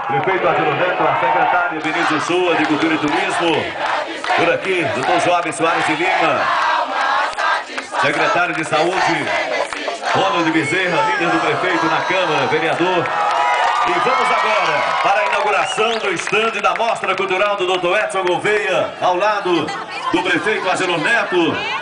Prefeito Ângelo Neto, a secretária Vinícius Sua de Cultura e Turismo. Por aqui, doutor Joab Soares de Lima. Secretário de Saúde, Ronald de Bezerra, líder do prefeito na Câmara, vereador. E vamos agora para a inauguração do estande da Mostra Cultural do Dr. Edson Gouveia, ao lado do prefeito Ângelo Neto.